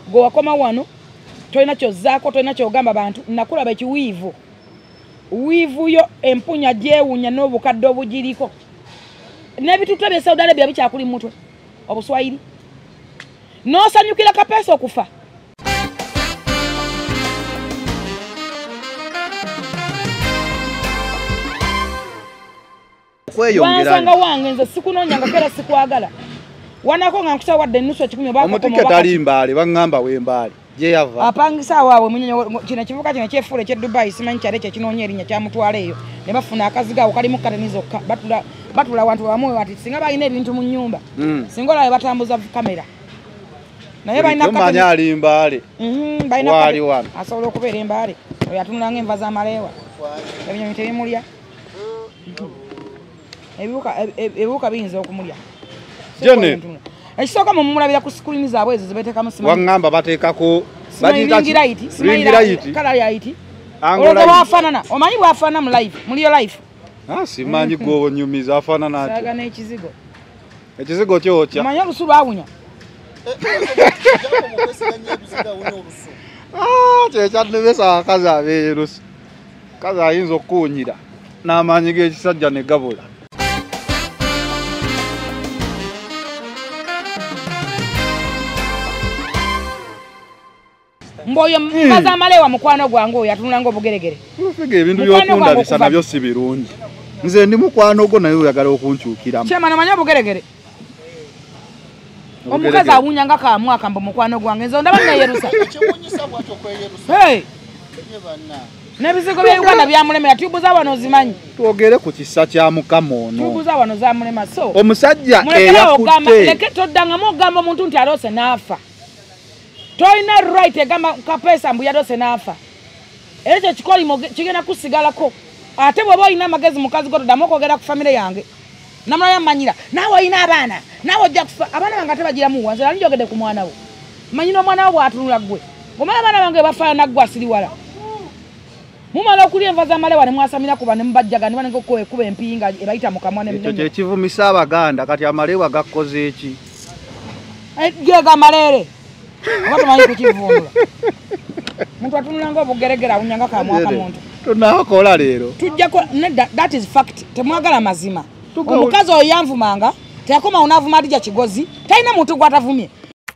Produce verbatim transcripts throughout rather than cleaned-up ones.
go wakoma wano toyina kyozzaako toyina kyogamba bantu nakulaba ekiwiivu wiivu yo empunya gyewunya n'obukadde obugiriko n'ebituta bye Saudi Arabia bikyakuli mu mutwe obuswayiri n'osanyukira Kapeesa okufa wansanga wange nze sikunoonya nga kera sikwagala wanako nga nkusa wadde nusu ekikumi oba omutiketi ali mbaale baŋŋamba w'embaale gye yava apangisa waabwe munyonyo kino ekivuka kino ekyefuula ekye Dubai simanyi kyali ekyo kinoonya erinnya kyamutwala eyo ne bafuna akaziga awo kalimu katani zokka batula batula abantu bamu wati singa balina ebintu mu nnyumba singa olabe batambuza kamera naye balina katani ali mbaale balina wali wano asobola okubeera embaale oyo atunula ng'enva z'amaleewa ebinyonyi tebimulya ebibuka ebibuka biyinza okumulya jene ekisooka mu mulabira ku screen zaabwe ezo zibeteekamu simanyi waŋŋamba bateekako bagiyita simanyi kala yayiti olwo bwafaanana omanyi bwafaanana mu live muliyo live simanyi gwe nyumiza afaanana ati saaga n'ekizigo ekizigo kyokya omanyi olusu lwawunya kyekyannemesa akazi abeerusi kazi ayinza okuwunyira n'amaanyi g'ekisajja ne gabula mboyo mbaza amalewa mukwano gwange oyo atunula ng'obugeregere ufige ebintu by'okunda bisa nabyo si birungi nze ndi mukwano gwo naye oyagala okunkyukiramu kyema namanya obugeregere omukazi awunya nga kamwaka mbu mukwano gwange nze ondaba nneyerusa n'ebizigo bya Uganda byamulemera tubu za wano zimanyi twogere ku kisa kya mukama ono tubu za wano zamulema so omusajja eyakutte leke toddangamu ogamba omuntu nti alose n'afa toyina right egamba Kapeesa mbu yalose n'afa ekyo kikolimo kigenda kusigalako ate bw'oba olina amagezi mukazi go toddamu okwogera ku famire yange namulala yamanyira naawe olina abaana naawe ojja kufa abaana bange ate bagiramu wansi era njogedde ku mwana we manyina omwana wo bw'atunula ggwe ng'omala abaana bange bafaanana ggwe asiriwala mumala okulya enva z'amalewa ne mwasamira kuba ne mubajjaga ne banenga okuba empinga ebayita mu kamwa ekyo kyekivumisa Abaganda kati amalewa gakkoze eki gega amaleere oba tomanyi kukivumbula muntu atunula ng'obugeregere awunya nga kamwaka muntu tunaakola leero tujjako that is fact temwagala mazima omukazi oyo yanvumanga teyakoma unaavuma Adija Kigozi talina muntu gw'atavumye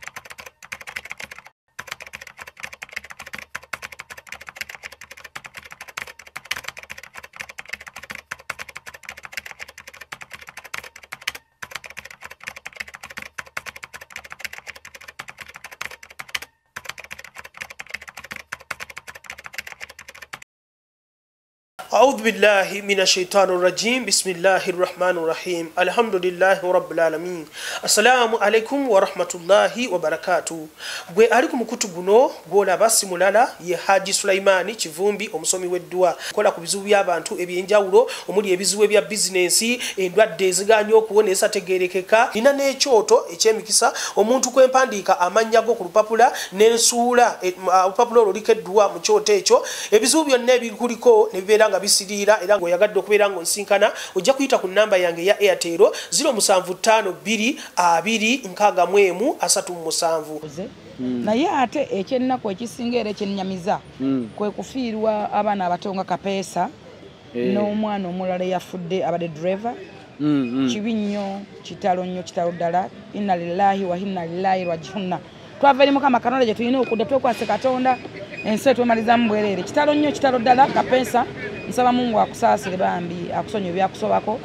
أعوذ بالله من الشيطان الرجيم بسم الله الرحمن الرحيم الحمد لله رب العالمين السلام عليكم ورحمة الله وبركاته gwe ali ku mukutu guno gwolaba simulala ye Haji Sulaimani Kivumbi omusomi w'eddwa kola ku bizibu by'abantu ebyenjawulo omuli ebizibu ebya bizinensi endwadde eziganya okuwonesa tegerekeka nina n'ekyoto ekyemikisa omuntu kwempandiika amannya go ku lupapula n'ensuula olupapula olwo likeddwa mu kyoto ekyo ebizibu byonna ebikuliko ne bibeera nga bisirira era ng'oyagadde okubeera ng'onsinkana ojja kuyita ku nnamba yange ya Airtel zero seven five two two six one three seven naye ate ekyennaku ekisinga era ekyennyamiza kwe kufiirwa abaana abato nga Kapeesa n'omwana omulala eyafudde abadde driver kibi nnyo kitalo nnyo kitalo ddala inna lillahi wa inna ilaihi raji'un twava eri Mukama Katonda gye tulina okudda twekwase Katonda ensi etwemalizamu bwereere kitalo nnyo kitalo ddala Kapeesa nsaba Mungu akusaasire bambi akusonye ebyakusobako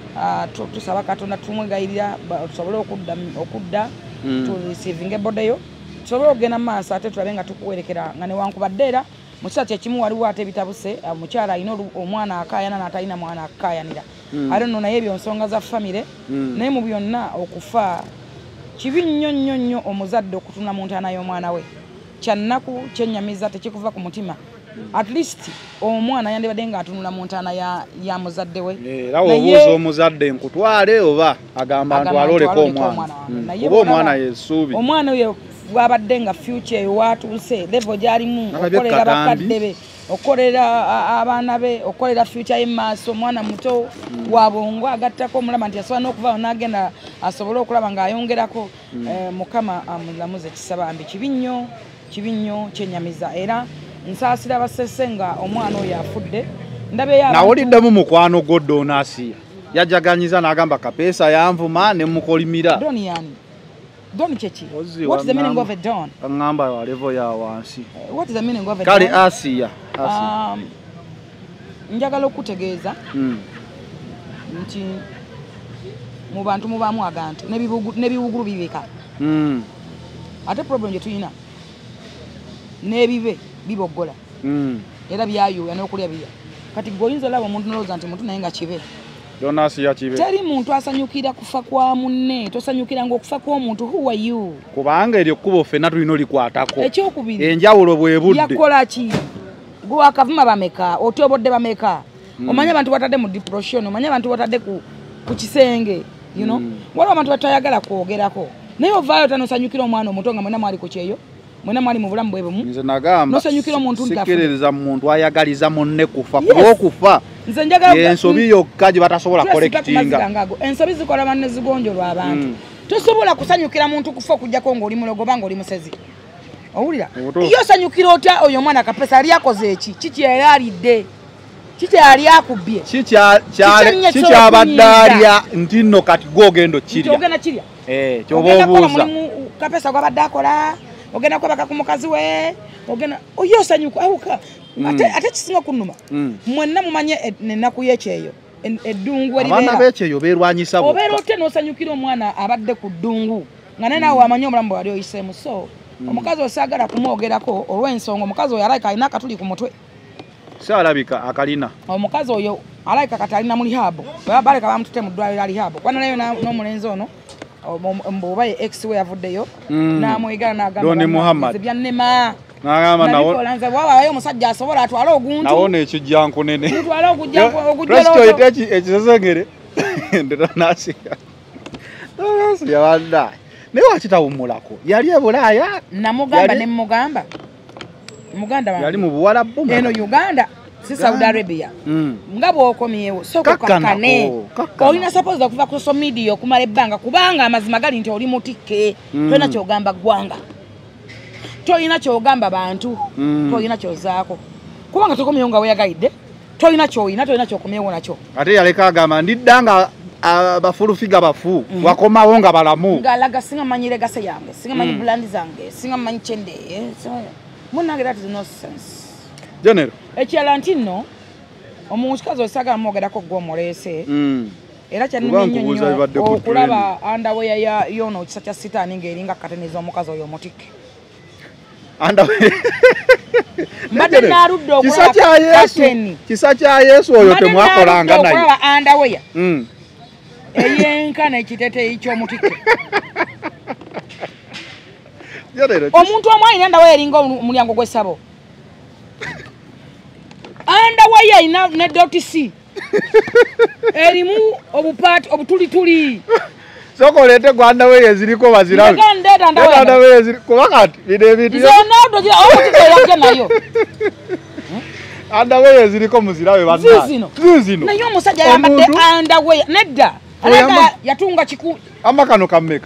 tusaba Katonda tumwegayirira tusobole okudda okudda tulisivinga ebodeyo tusobole okugenda mu maaso ate tulabe nga tukuwerekera nga newankubadde era mu kiseera kyekimu waliwo ate ebitabuse omukyala alina omwana akaayana n'atalina mwana akaayanira ate nno naye ebyo nsonga za famire naye mu byonna okufa kibi nnyo nnyo nnyo omuzadde okutuna mu ntaana y'omwana we kyannaku kyennyamiza tekikuva ku mutima at least omwana yandibadde nga atunula mu ntaana ya, ya muzadde we era obuuza omuzadde nkutwale oba agamba ntwaloleko omwana oba omwana yesuubi omwana oyo bwabadde nga future eyo watuuse level gy'alimu okolera bakadde be okolera abaana be okolera future y'emaaso omwana muto mm. wabongo agattako omulaba nti asobola n'okuva n'agenda asobole okulaba ng'ayongerako mm. eh, mukama amulamuze kisaba mbi kibi nnyo kibi nnyo kyennyamiza era nsaasira basese nga omwana oyo afudde ndabe ya nawuliddemu mukwano goddo Asiya yajaganyiza n'agamba Kapeesa yanvuma ne mukolimira doni yani Don chechi. What is the meaning of a don? Ngamba wa level ya wansi. What is the meaning of a Kali don? Asiya. Asiya. Um, njagala okutegeeza mm. nti mu bantu mubamu agantu n'ebiwugulu bibeka. Mm. Ate problem gye tulina n'ebibe biboggola. Mm. Era byayo n'okulya bya. Kati goyinza laba omuntu noloza nti muntu naye nga kibe. Donasi ya chibe. Teri muntu asanyukira kufa kwa munne, tosanyukira ngo kufa kwa omuntu. Who are you? Kubanga eryo kubo fena tulino likwatako. Ekyokubiri. Enjawulo bwe budde. Yakola ki? Gwe akavuma bameka, otobodde bameka. Mm. Omanya abantu batadde mu depression, omanya abantu batadde ku ku kisenge, you know? Mm. Waliwo abantu batayagala kwogerako. Naye ovaayo tanosanyukira omwana omuto nga mwena mwali ku kyeyo. Mwena mwali mu bulamu bwe bumu. Nze nagamba. Nosanyukira omuntu ntafu. Sikereza muntu ayagaliza munne kufa. Kuba okufa. Nze njagala ensobi yokka gye batasobola collectinga. Ensobi zikola banne zigonjolwa abantu. Mm. Tosobola kusanyukira muntu kufa okujjako ng'oli mulogo banga oli musezi. Owulira? Iyo sanyukira otya oyo mwana Kapeesa ali akoze eki? Kiki yali alidde? Kiki yali akubye? Kiki kyale kiki abaddalia nti nno kati gogendo kirya. Ogenda kirya? Eh, kyoba obuuza. Kapeesa gwabadde akola, ogenda kwebaka ku mukazi we, ogenda oyo sanyuka awuka. Mm. Ate ate kisinga kunuma. Mm. Mwenna mumanye ennaku y'ekyeyo. Eddungu eribeera. Abaana b'ekyeyo beerwanyisa bokka. Obeera otya n'osanyukira omwana abadde ku ddungu nga naye naawe amanye omulamu bwali oyiseemu. So omukazi osaagala kumwogerako olw'ensonga omukazi oyo alayika alina akatuli ku mutwe. Saalabika akalina. Omukazi oyo alayika kati alina mu lihaabo. Baba baleka bamututte mu ddwaliro lihaabo. Kwana nayo n'omulenzi ono oba ye ex we yavuddeyo n'amwegala n'agamba byannema. Nagamba nawo olanze wabayo omusajja asobola atwala oguntu. Nawona ekijjanku nene. Mutwala ogujjanku ogujjalo. Presto itechi ekisesengere. Ndera Asiya. Asiya wanda. Ne wakitawumulako. Yali ebulaaya. Namugamba ne mugamba. Muganda wange. Yali mu Buwarabu. Eno Uganda si Saudi Arabia. Mm. Nga bw'okomyewo soko kakane. Olina suppose okuva ku social media okumala ebbanga kubanga amazima gali nti oli mutikke. Mm. Tolina kyogamba ggwanga. Toyina kyogamba bantu. Mm. Toyina kyozaako. Kubanga tokomyewo nga weyagalidde. Toyina kyoyina, toyina kyokomyewo nakyo. Ate yaleka agamba ndiddanga abafulufiga bafu. Mm. Wakomawo nga balamu. Ngalaga singa manyire gase yange, singa manyi mm. blandi zange, singa manyi chende. So, munange that is no sense. General. Ekirala nti nno omukazi osagala mwogerako gw'omulese. Mm. Era kyannyo okulaba underwear ya yono kisa kya sitaani ng'eringa kateneza omukazi oyo omutikke. Underwear. Mbadde narudde okulaba kateni. Kisa kya Yesu oyo temwakolanga naye. Okulaba underwear. Mm. Eyenkana ekiteeteeyi ky'omutikke. Omuntu omu alina underwear eringa omulyango gw'essabo. Underwear alina ne dot C. Erimu obupaati obutulituli. Soko lete kwa underwear ziriko bazirawe. Ndenda underwear. Underwear ziriko kubakati bide bitu. Zona odogira omutike yake nayo. Underwear ziriko muzirawe bantu. Zizino. Zizino. Nayo omusajja yambadde underwear nedda. Alanga yatunga kiku. Amakano kameka.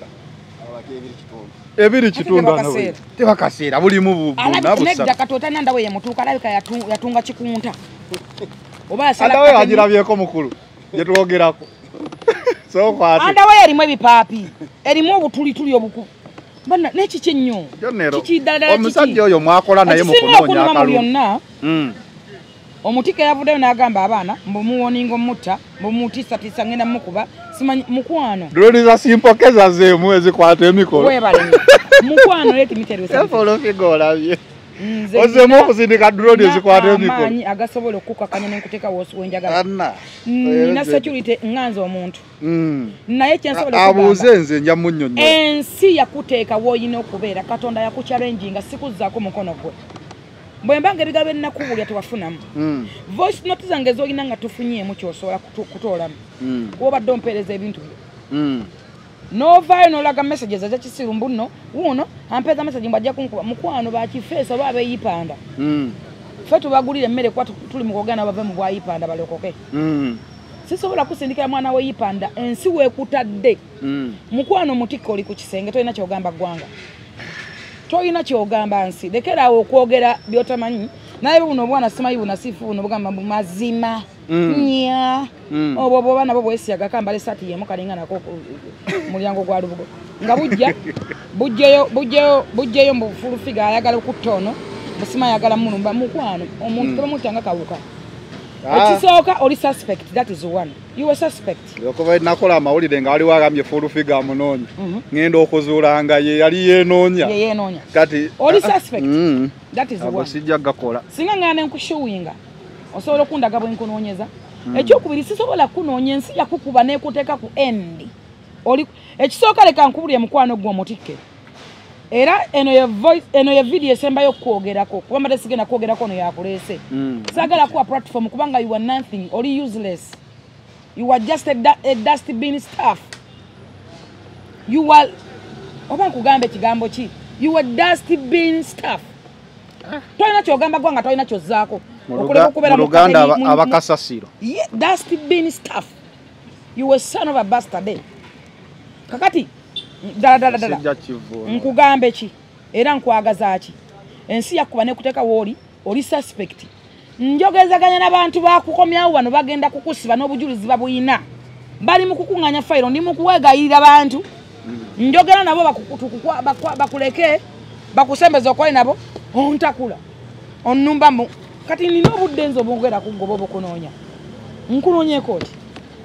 Ebiri kitundu underwear. Tebakaseera buli mu bubu nabusa. Nedda katota underwear mutuka alabika yatunga kikunta. Oba asala. Underwear agirabyeko mukulu. Je tuogerako. So kwati. Underwear erimu ebipaapi. Erimu obutulituli obuku. Bana neki kyenyo. Kiki dada. Omusajja oyo mwakola naye mukunoonya akalulu. Mm. Omutike yavuddeyo n'agamba abaana mbu muwoninga omutta mbu mutiisatiisa ngenda mukuba simanyi mukwano. Droniza simpokeza zeemu ezikwata emikolo. Webale. Mukwano leti miteru. Efolo figo olabye. Ozeemu okuzindika drone ezikwata emikolo. Amaanyi agasobola okukakanya n'enkuteeka woosi wenjagala. Anna. Nina security nganza omuntu. Naye kyensobola okugamba. Abuuze nze nja munnyonnyola. Ensi yakuteeka w'olina okubeera Katonda yakuchallenging sikuzzaako mukono gwe. Bwe mbanga ebigambo ennakubulya tewafunamu. Mm. Voice note zange zolina nga tufunyeemu kyosobola kutoolamu. Mm. Wobadde ompeereza ebintu byo. Mm. Novaayo n'olaga messages ez'ekisirumbu nno wuuno ampeeza message mbw'ajja kunkuba mukwano bakifeesa oba abeeyipanda. Mm. fe tubagulire emmere kwa tuli mu kwogana bave mu bwayipanda balokoke mm. sisobola kusindikira mwana we yipanda ensi weekutadde mm. mukwano mutikko oli ku kisenge tolina kyogamba ggwanga tolina kyogamba nsi lekerawo okwogera byotamanyi naye buno obwana simayi bunasifu buno bugamba mazima mm. nya mm. obwo bwoba nabo bwesiyaga kambala esati yemu kalinga nako mulyango gwa lubugo nga bujja bujjeyo bujjeyo bujjeyo mbufulufiga ayagala okuttono busima ayagala mulumba mukwano omuntu mm. tebamutanga kawuka ekisooka oli suspect that is one you were suspect yokuba nakola amawulire nga wali wagambye fulufiga amunoonya ngenda okuzuulanga ye yali yeenoonya ye yeenoonya kati oli suspect mm. that is one sijja gakola singa ngana enkushuwinga osobola okundaga bwe nkunoonyeza mm. ekyokubiri sisobola kunoonya ensi yakukuba neekuteeka ku endi oli ekisooka leka nkubulire mukwano gwo omutikke era eno ye voice eno ye video esembayo okwogerako kuba mbadde sigenda kwogerako ono yakuleese mm. sagala kuwa platform kubanga you are nothing oli useless you are just a, a dustbin stuff you are oba nkugambe ekigambo ki you are dustbin stuff ah. tolina kyogamba gwanga tolina kyozzaako okuleka okubeera mu Luganda abakasasiro yeah, dustbin stuff you were son of a bastard eh? kakati dala dala dala nkugambe ki era nkwagaza ki ensi yakuba nekuteeka wooli oli suspect njogezaganya n'abantu bakukomyawo wano bagenda kukusiba n'obujulizi babuyina bali mu kukuŋŋanya fayiro ndi mu kuwegayirira bantu njogera nabo bakuleke bakusembeza okwali nabo ontakula onnumbamu kati nina obudde nze obwogera kugoba obukunoonya nkunoonyeeko ki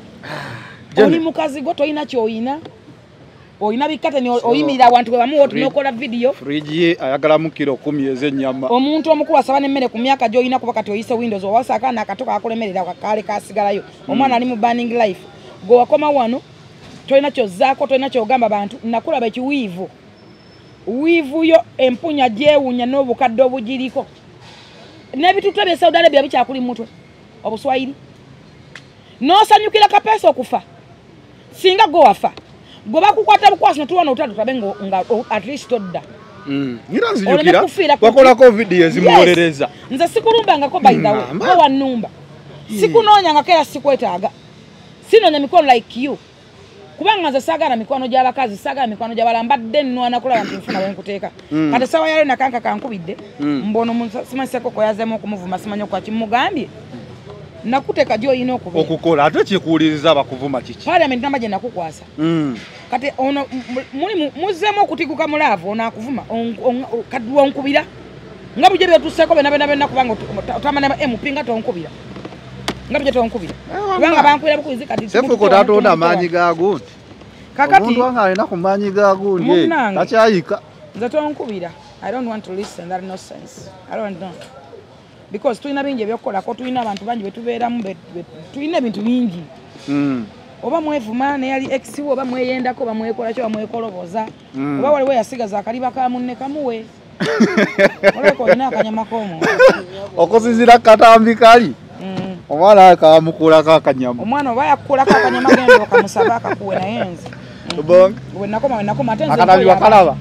oli mukazi gwo tolina kyoyina oyina bikate oyimirira abantu bebamuwa otunokola video fridge ye ayagala mu kilo kumi ez'ennyama omuntu omukulu asaba n'emmere ku myaka gy'olina kuba kati oyise windows owasa akaana akato kakulemerera kakaale kasigalayo omwana ali mu burning life gwe wakoma wano tolina kyozzaako tolina kyogamba bantu nakulaba ekiwiivu wiivu yo empunya gyewunya n'obukadde obugiriko n'ebitutu bye Saudi Arabia bikyakuli mutwe obuswayiri n'osanyukira Kapeesa okufa singa gwe wafa gwe bakukwata bukwasi netuwana otatu tabe nga at least odda ngira nzijukira wakolako video ezimuwolereza nze sikulumbangako by the way gwe wannumba sikunoonyangako era sikwetaaga sinoonya mikono like you kubanga nze saagala mikwano gy'abakazi saagala mikwano gy'abala mbadde nnwana kulaba nti nfuna wenkuteeka kati sawa yalo nakanka kankubidde mbono simanyi ko yazeemu okumuvuma simanyi okwaki mugambye nakuteeka gy'olina okubeera okukola ate kyekuwuliriza bakuvuma kiki parliament namba gye nakukwasa kati ono muli muzzeemu okutiguka mulaavu ono akuvuma kadduwa onkubira nga bujje byetuseeko bena bena bena kubanga otamana M P nga tonkubira nga bujje tonkubira kubanga bankubira bukuizi kati sefuko tatonda amaanyi gaagundi kakati omuntu wange alina ku maanyi gaagundi takyayika nze tonkubira I don't want to listen that nonsense I don't know because tulina bingi ebyokukolako tulina abantu bangi betubeeramu tulina ebintu bingi oba mwevuma neyali ex oba mweyendako oba mwekola kyo bamwekoloboza oba waliwo yasigaza akaliba ka munne kamuwe oleko olina akanyama k'omuntu okusinzira katambi kali omwana akamukulako akanyama omwana oba yakukulako akanyama genda okamusaba akakuwe naye nze wenakoma wenakoma ate nkoyakalaba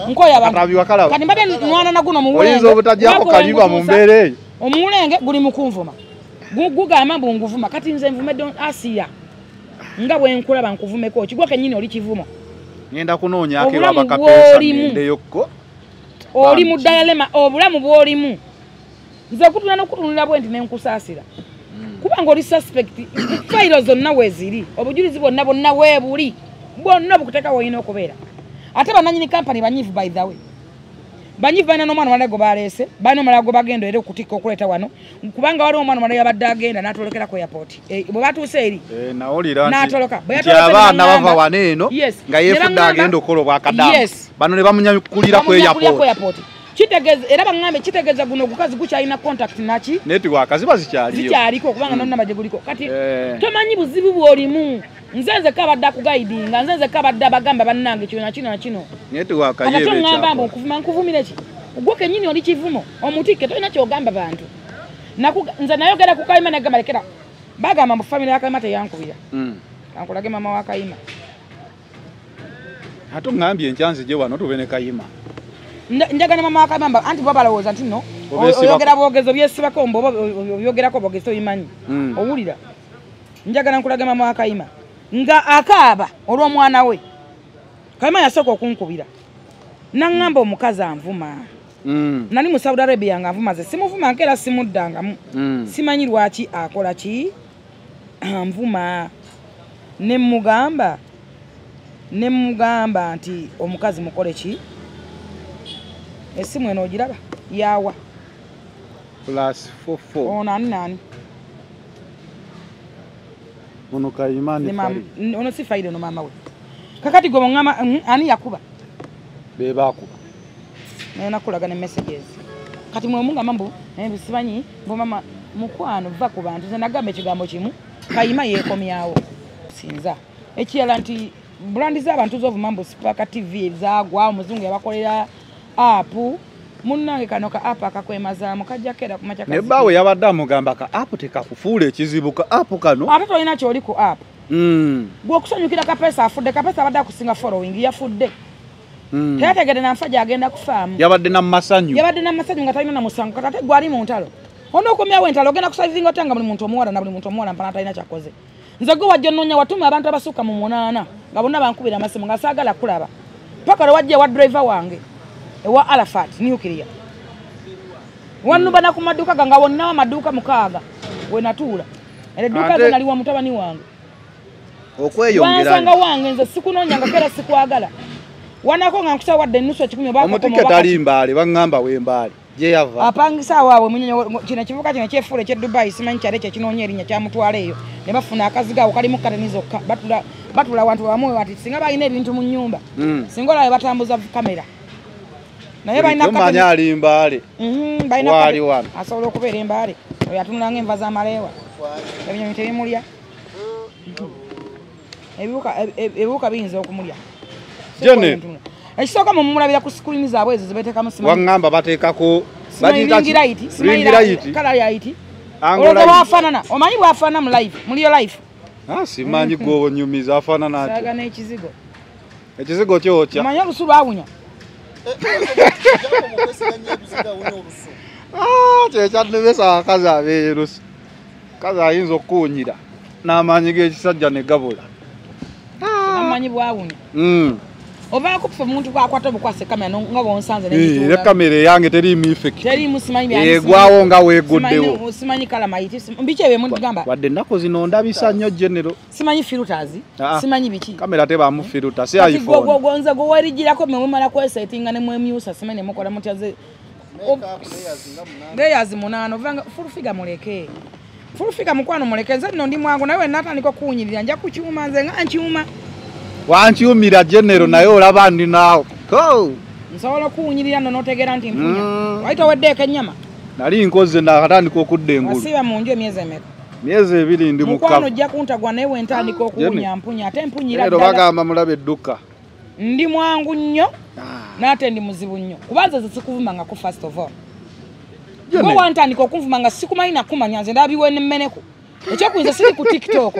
kati mbadde nwana naguno muwulenge oyinza obutajjako kaliba mu mbeera eyo omuwulenge guli mukunvuma gugamba mbu nguvuma kati nze nvumedde Asiya nga bwenkulaba nkuvumeko kigwa kenyini oli kivumo ngenda kunoonyako era Kapeesa ngendeyokko oli mu dialema obulamu bw'olimu nze okutula n'okutunulira bwe nti nenkusaasira kubanga oli suspect fayiro zonna weeziri obujulizi bwonna bwonna weebuli bwonna bukuteeka woyina okubeera ate bannanyini kampani banyiivu by the way banyiivu balina n'omwana omulala gwe baleese balina omulala gwe bagenda era okutikka okuleeta wano kubanga waliwo omwana omulala yabadde agenda n'atolokera ku airport bwe batuuse eri n'atoloka abaana bava wano eno nga yeefudde agenda okukola obwakadamu bano ne bamunyakulira ku airport kitegeeza era baŋŋambe kitegeeza guno ogukazi gukyalina contact naki netiwaka ziba zikyaliyo zikyaliko kubanga nonnamba gye guliko kati tomanyi buzibu bw'olimu nze nzekka abadde akugaidinga nze nzekka abadde abagamba bannange kino nakino nakino netiwaka yebekyako ate oŋŋamba mbu nkuvuma nkuvumire ki gwe kennyini oli kivumo omutikke tolina kyogamba bantu nze nayogera ku Kayima negamba lekera bagamba mbu famire ya Kayima teyankubira kankulage mama wa Kayima ate oŋŋambye enkyanzi gye wano tube ne Kayima njagana mama wa Kayima anti baba balowooza nti no oyogera bwogezo byesibako mbo oyogerako bwogezo oyimanyi owulira njagala nkulaga mama wa Kayima nga akaaba olw'omwana we Kayima yasooka okunkubira nangamba omukazi anvuma nani mu Saudi Arabia nga anvuma ze simuvuma nkera simuddangamu simanyi lwaki akola ki anvuma ne mugamba ne mugamba nti omukazi mukole ki esimu eno ogiraba yawa plus four four oh nani nani ono Kayima ni fari ono si faide no mama we kakati gwe ngama ani yakuba beba kuba na nakulaga ne messages kati mwe munga mambo eh bisibanyi bo mama mukwano va ku bantu ze nagambe ekigambo kimu Kayima yekomyawo sinza ekiyala nti brand z'abantu z'ovu mambo Spark T V zagwa omuzungu yabakolera app munnange kano ka app akakwemaza mukajja kera ku machaka ne bawe yabadde amugamba ka app tekakufuula ekizibu ka app kano ate tolina kyoli ku app mm. gwe okusanyukira Kapeesa afudde Kapeesa abadde akusinga following yafudde mm. teyategede nansajja agenda kufaamu yabadde namasanyu yabadde namasanyu nga talina na musango kati gwali mu ntalo ono okomyawo entalo ogenda kusavinga otanga buli muntu omuwala na buli muntu omuwala mpana talina kyakoze nze gwe wajja onoonya watuma abantu abasuka mu munaana nga bonna bankubira amasimu nga saagala kulaba paka lwe wajja wa driver wange ewa Arafat niukiria wanu bana ku maduka ganga wonna amaduka mukaaga we natuula ele duka ze naliwa mutabani wange okweyongera wansanga wange nze sikunoonya nga kera sikwagala wanako nga nkusa wadde nusu ekikumi bako omutika tali mbale bangamba we mbale je yava apangisa wawe munyenyo kino kivuka kino kyefule kye Dubai simanyi kyale kye kinoonya erinya kya mutwala eyo ne bafuna akaziga okali mu katanizo batula batula wantu bamwe bati singa bayina ebintu mu nyumba mm. singola batambuza kamera naye bayina kamanya ali mbale mhm bayina wali wana asobola okubeera embale oyo atunulanga enva za malewa ebinyo bitebimulya ebibuka ebibuka binza okumulya jene ekisooka mu mulabira ku screen zaabwe ezo zibeteekamu simanyi wangamba bateekako badingi right simanyi right kala ya it olwo bwafaanana omanyi bwafaanana mu live muliyo live ah simanyi go nyumiza afaanana ati saga n'ekizigo ekizigo kyokya omanyi olusu lwawunya ah kyekyanebesa akazi abeerusi kazi ayinza okuwunyira n'amaanyi g'ekisajja ne gabula amanyi bwawunya mm. oba kufa muntu kwakwata bukwase kamera nga bonsanze ne ne kamera yange teri mu effect teri mu simanyi bya e gwawo nga weguddewo simanyi kala maiti mbiche bye muntu gamba wadde nako zino ndabisa nnyo general simanyi filters simanyi biki kamera teba mu filter si iPhone go go gonza go warijirako mwe mala kwa settinga ne mwe myusa simanyi ne mukola mutyaze layers munano vanga full figure muleke full figure mukwano muleke nze nno ndi mwangu nawe natandika kuunyirira nja kukyuma nze nga nkyuma wankyumira general naye olaba ndi naawo ko nsobola okuwunyirira nno notegera nti mpunya waita weddeeka ennyama nali nkoze nakatandika okudda engulu wasiba mu nju emyezi emeka myezi ebiri ndi mukwano mukwano ojja kuntagwa naye wentandika okuwunya mpunya ate mpunyira ddala bagamba mulaba edduka ndi mwangu nnyo n'ate ndi muzibu nnyo kubanza ze sikuvumangako first of all gwe wantandika okunvuma nga sikumanyi nakumanya nze ndabiwe nemmeneko ekyokuyinza siri ku tiktok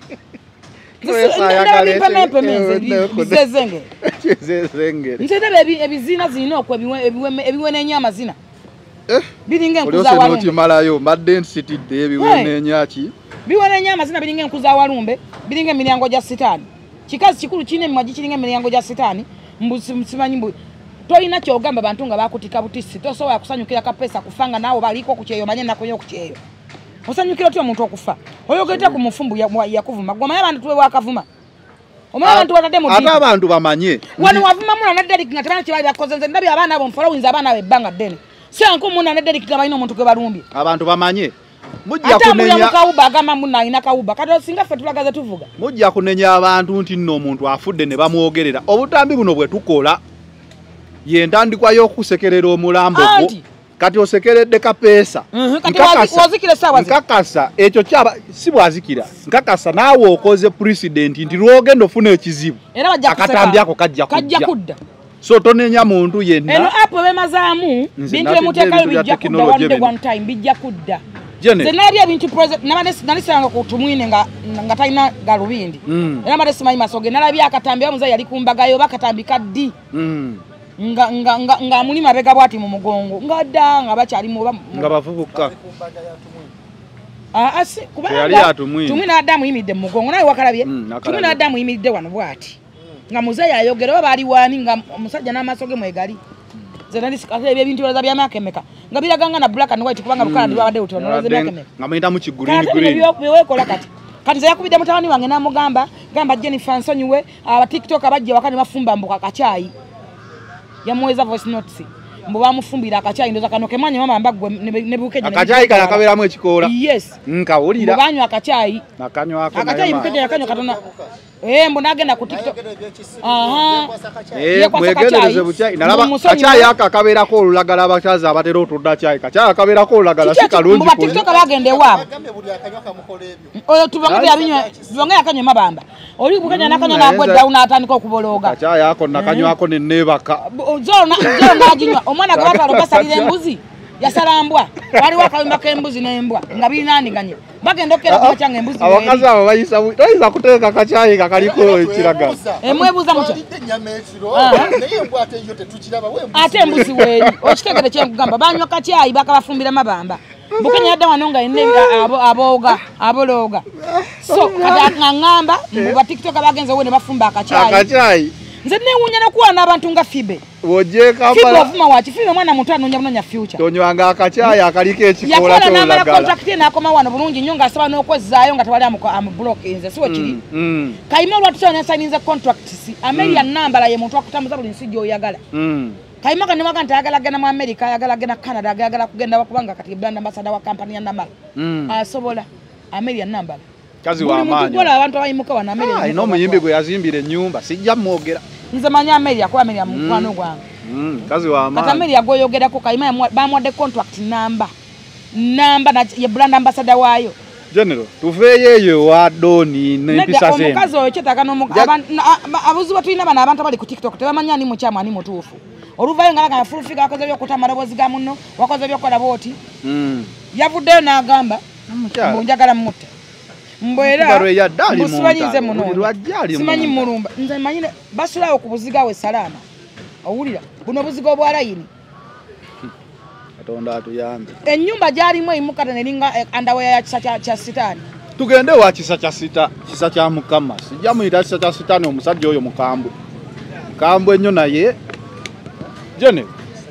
ebizina zirina okwo ebiwenenya amazina biringa enkuza walumbe mbadde nsitidde ebiwenenya ki biwenenya amazina biringa enkuza walumbe biringa emiryango gya sitaani kikazi kikulu kirina emimwa gikiringa emiryango gya sitaani simanyi mbu tolina kyogamba bantu nga bakutika butisi tosobola kusanyukira Kapeesa kufanga naawe baliko ku kyeyo manye ennaku y'okukyeyo osanyukira otya omuntu okufa oyogedde ku mufumbu yakuvuma gwe omanyi abantu tuwe wakavuma omanyi abantu batadde mu ate abantu bamanye wano wavuma muna na Derek nga tebana kye bali bakoze nze ndabye abaana abo mfolowinza abaana abo ebbanga ddene sanko muna na Derek nga balina omuntu gwe balumbye abantu bamanye mujja kunenya ate mukawuba agamba muna alina kawuba kati osinga ffe tulagaze tuvuga mujja kunenya abantu nti nno omuntu afudde ne bamwogerera obutambi buno bwe tukola ye ntandikwa y'okusekerera omulambo gwo kati osekeredde Kapeesa nkakasa ekyo kyaba si bwazikira nkakasa naawe okoze president nti lwogenda ofuna ekizibu akatambi ako kajja kudda so tonenya muntu yenna eno apo bemazaamu bintu emuteekayo bijja kudda one day one time bijja kudda nze nali ebintu president nalisanga ku tumwine nga talina galubindi era mbadde simanyi masoge nalabye akatambi omuzayi yali kumbagayo oba akatambi kaddi nga nga nga, nga mulima bega bwati mu mugongo nga dda nga bakyali mu nga bavubuka ah asi kubanga tumwi na Adamu yimidde mu mugongo naye wakalabye tumwi na Adamu yimidde wano bwati nga muzeeyi ayogera oba bali wani nga omusajja n'amaaso ge mwegali zerandi sikatebe ebintu bya byamaka emeka nga biraganga na black and white kubanga bukala ndi babadde utono loze myaka emeka nga mayita mu green green byewekola kati kati ze yakubidde mutawani wange namugamba gamba Jennifer nsonyiwe aba TikTok abajje wakati bafumba mbuka kachayi yamuweza voice notes mbo bamufumbira akachayi ndoza kanoke manye mama mbagwe ne bukeje akachayi kana kaberamu ekikola yes nkawulira banywa akachayi nakanywa ako akachayi bukeje yakanywa katona eh mbona agenda ku TikTok aha eh mwegereze buchayi nalaba kachayi aka kaberako olulagala abachaza abatero otudda chayi kachayi akaberako olulagala sikalungi ku TikTok bagende wabo oyo tubangire abinywa tubangire akanywa mabamba oli bukeje nakanywa nagwe down atandika okubologa kachayi ako nakanywa ako ne nebaka zona zona ajinywa omwana gabata lobasalira embuzi yasalambwa wali wakayumba kembuzi n'embwa nga birinani ganye bagenda okera ku cyanga embuzi wewe abakaza abo bayisa bayisa kuteeka kachayi kakaliko ekiraga emwebuza mucha naye embwa ate yote tukiraba we ate embuzi wewe okitegere kye kugamba banywa kachayi bakabafumbira mabamba bukenya yadda wanonga enne abo aboga abologa so kada ngamba mu TikTok bagenze we ne bafumba akachayi akachayi nze newunya nakuwa n'abantu nga Fibe woje kapa Fibe ovuma wachi Fibe mwana muntu anonya bunonya future tonywanga akachayi akaliko ekikola kyo lagala yakola contract na akoma wano bulungi nnyo nga asaba n'okwezaayo nga tewali amuko am block nze siwe kiri mm kayima lwatu kyone signinze contract si America nambala ye muntu akutambuza buli nsi gy'oyagala mm kayima kanema kanta yagala gena mu America yagala gena Canada yagala kugenda bakubanga kati brand ambassador wa company ya Namala mm asobola America nambala kazi wa amani ngola abantu abayimuka wana America ah ino muyimbi gwe yazimbire nyumba sijja mwogera nze manya America kwa America mukwano gwange mm kazi wa amani kata America goyogera ko kayima bamwadde contract number namba na ye brand ambassador wayo general tuveyeyo wa doni n'empisa zenu omukazi oyo kyetaka abuzi batulina bana abantu abali ku TikTok tebamanya ni mukyama ni mutuufu oluvayo ngalaga full figure akoze byokutama lobozi ga munno wakoze byokola boti mm yavuddeyo n'agamba mbunjagala mutte mbwera muswalize muno simanyi mulumba nze manyine basulawo ku buziga we salama owulira buno buziga obwalayini katonda atuyambe ennyumba gyalimu eyimukata neringa andawaya ya kisa kya sitaani tugende wa kisa kya sita kisa kya mukama sijja muyita kisa kya sitaani omusajja oyo mukambwe mukambwe ennyo naye jene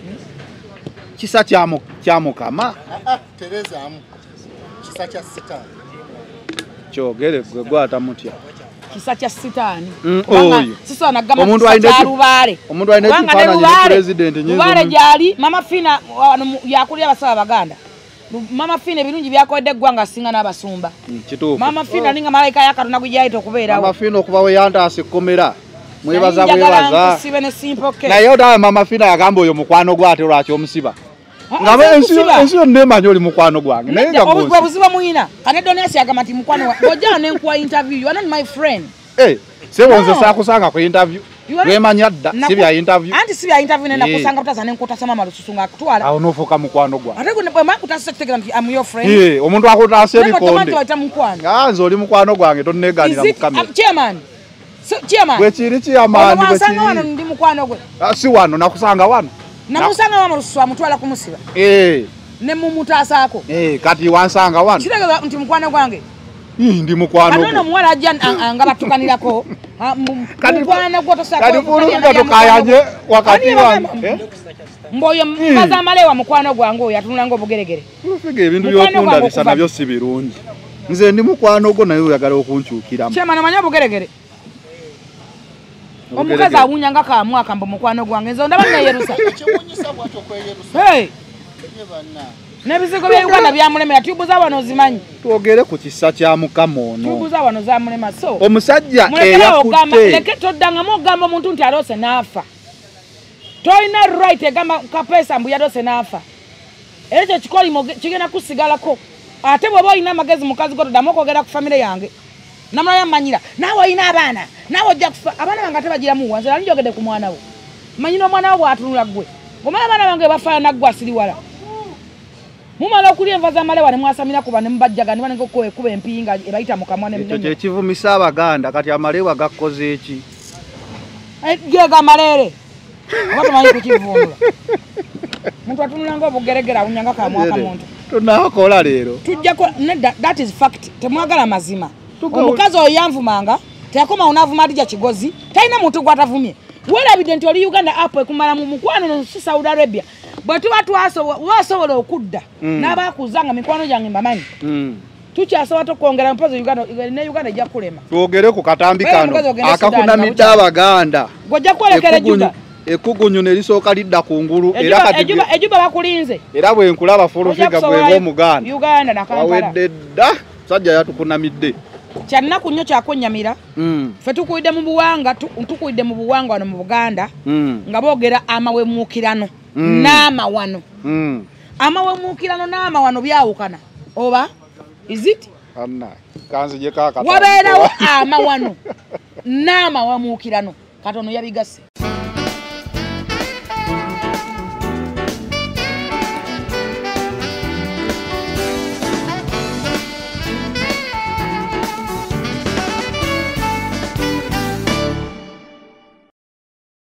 kisa kya mukama terezaamu kisa kya sitaani kyogere gwe gwata mutya kisa kya sitaani oyo sisa nagamba omuntu ayina rubale omuntu ayina kifaananyi ne president nyizo rubale gyali mama Fina yakulira basaba baganda mama Fina ebirungi byakodde eggwanga singa n'abasumba kituufu mama Fina ninga malayika ya Katonda gujyaita okubeerawo mama Fina okuba we yantase komera mwebaza mwebaza sibe ne simpoke naye otawe mama Fina yagamba oyo mukwano gwate lwaki omusiba ngaba ensi nemanyi oli mukwano gwange naye nga obuzwa buziba muina kane donesi yagamba nti mukwano wa ojja ne nkuwa interview you are not my friend eh sebo nze sakusanga ku interview wemanya dda sibya interview anti sibya interview nenda kusanga butaza ne nkuta sama malususu nga kutwala awo nofuka mukwano gwange ate gwe bwe makutasa kutegera nti am your friend eh omuntu akutasa ebikonde wata mukwano ganze oli mukwano gwange tonneganira mukamera chairman so chairman bwe kiri chairman bwe kiri wano ndi mukwano gwe si wano nakusanga wano namusanga wa malususu amutwala kumusiba eh ne mumutasaako eh kati wansanga wano kitegera nti mukwano gwange ndi mukwano gwe kati muwala ajja anga batukanirako mukwano gwo tosaka kati fuluka tukayanje wakati wange mboyo mbaza malewa mukwano gwange oyo atunulanga obugeregere fige ebintu byokunda bisa nabyo si birungi nze ndi mukwano gwo naye oyagala okunkyukiramu kyemana manya obugeregere omukazi awunyanga ka mwaka mbo mukwano gwange nze ndaba na Yerusa ekimunyisa bwatyo kwe Yerusa hey nebizigo bya Uganda byamulemera tubu za wano zimanyi twogere ku kisa kya mukama ono tubu za wano za mulema so omusajja eyakutte leke toddanga mu gamba omuntu nti alose n'afa toyina right egamba Kapeesa mbu yalose n'afa ekyo kikolimo kigenda kusigalako ate bw'oba olina amagezi mukazi go toddamu okwogera ku famire yange namala yamanyira naawe olina abaana naawe ojja kufa abaana bange ate bagiramu wanze lali njogedde ku mwana wo manyina omwana wo bw'atunula ggwe omala abaana bange bafaanana ggwe asiriwala mumala okulya enva z'amalewa ne mwasamira kuba ne mubajjaga ne banenga okuba empinga ebayita mu kamwa ekyo kyekivumisa abaganda kati amalewa gakkoze eki gega malere Oba tomanyi kukivundula. Muntu atunulanga obugeregera awunyanga kamwaka muntu. Tunakola leero. Tujjako that is fact. Temwagala mazima. Omukazi oyo yanvumanga, teyakoma unavuma adija kigozi, talina muntu gwatavumye. Walabidde nti oli Uganda apo ekumala mu mukwano no Saudi Arabia. Bwe tuba twasobola okudda n'abaakuzanga mikwano gyange mbamanyi. Tukyasobola tukwongera mpozi Uganda ne Uganda ejja kulema. Twogere ku katambi kano akakunamidde Abaganda. Gojja kwolekera Ejjuba. Ekkugunyu ne lisooka lidda ku ngulu era kati Ejjuba Ejjuba bakulinze. Era bwe nkulaba fulufiga bwe Omuganda. Uganda na Kampala. Awedde dda sajja yatukunamidde. Kyannaku nnyo kyakonnyamira. Ffe tukuidde mu buwanga tukuidde mu buwanga wano mu Buganda nga boogera amawemuukirano n'amawano. Amawemuukirano n'amawano byawukana oba is it? Anna kanzi je kaka. Wabeerawo amawano n'amawemuukirano katono yabigase.